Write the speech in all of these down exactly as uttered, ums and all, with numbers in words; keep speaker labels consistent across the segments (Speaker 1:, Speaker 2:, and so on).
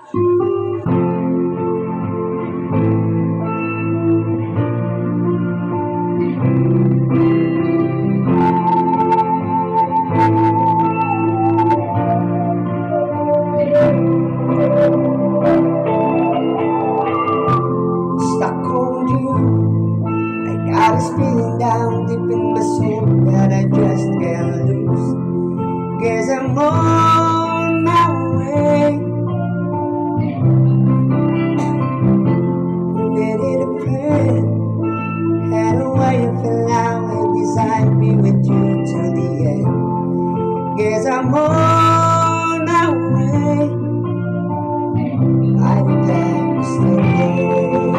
Speaker 1: Stuck on you, I got this feeling down deep in my soul that I just can't lose. Guess I'm on my way. Needed a friend, had a way of allowing beside me with you till the end. Guess I'm on my way. I'm glad you stayed.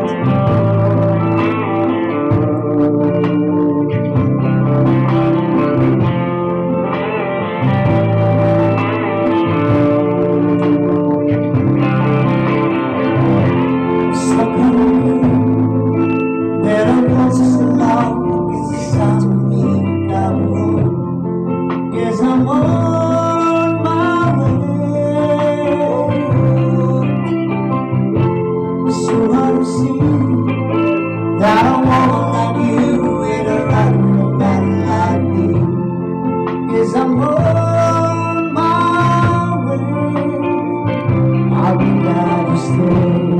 Speaker 1: Yes, I'm on my way. So hard to see that I wanna like you in a right man like me. Yes, I'm on my way. I'll be glad to stay.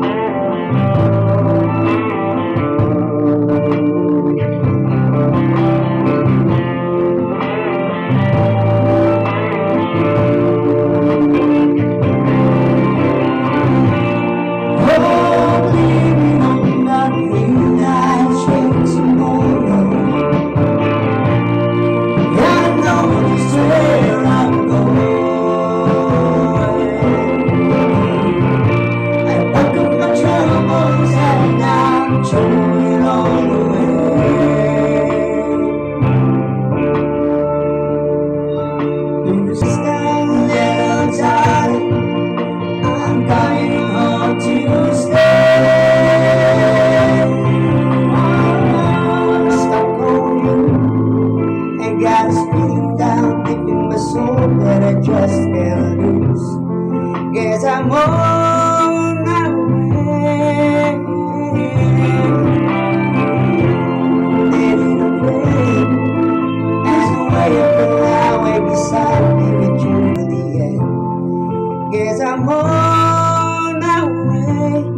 Speaker 1: I'm coming home to stay. I'm stuck on you, and got this feeling down deep in my soul that I just can't lose. Guess I'm on my way. Needing a friend, as a way of the highway beside me with you to the end. Guess I'm on my way.